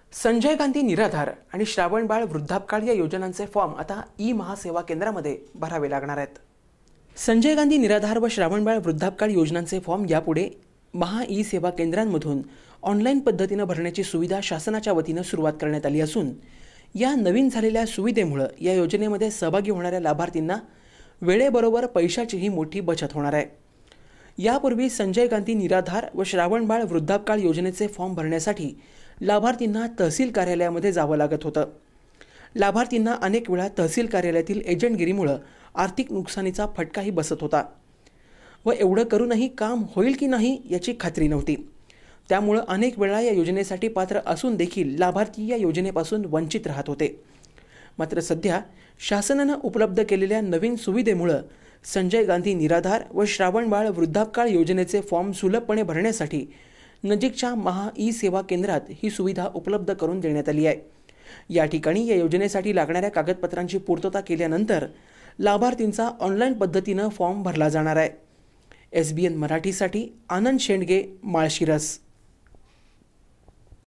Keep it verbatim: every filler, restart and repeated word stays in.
संजय गांधी निराधार आणि श्रावणबाळ वृद्धापकाळ या योजनांचे फॉर्म आता ई महासेवा केंद्रामध्ये भरावे लागणार आहेत। संजय गांधी निराधार व श्रावणबाळ वृद्धापकाळ योजनांचे फॉर्म यापुढे महा ई सेवा केंद्रांमधून ऑनलाईन पद्धतीने भरण्याची सुविधा शासनाच्या वतीने सुरुवात करण्यात आली असून या नवीन झालेल्या सुविधेमुळे या योजनेमध्ये सहभागी होणाऱ्या लाभार्थींना वेळेबरोबर पैशाचीही मोठी बचत होणार आहे। यापूर्वी संजय गांधी निराधार व श्रावणबाळ वृद्धापकाळ योजनेचे फॉर्म भरण्यासाठी लाभार्थींना तहसील कार्यालयामध्ये जावं लागत होतं। लाभार्थींना अनेक वेळा तहसील कार्यालयातील एजंटगिरीमुळे आर्थिक नुकसानीचा फटकाही बसत होता व एवढं करूनही काम होईल की नाही याची खात्री नव्हती। त्यामुळे अनेक वेळा या योजनेसाठी पात्र असून देखील लाभार्थी या योजनेपासून वंचित राहत होते। मात्र सध्या शासनाने उपलब्ध केलेल्या नवीन सुविधेमुळे संजय गांधी निराधार व श्रावणबाळ वृद्धापकाळ योजनेचे फॉर्म सुलभपणे भरण्यासाठी नजीकच्या महा ई सेवा केंद्रात ही सुविधा उपलब्ध करून देण्यात आली आहे। या ठिकाणी या योजनेसाठी लागणाऱ्या कागदपत्रांची पूर्तता केल्यानंतर लाभार्थींचा ऑनलाईन पद्धतीने फॉर्म भरला जाणार आहे। एस बी एन मराठीसाठी आनंद शेंडगे, माळशिरस।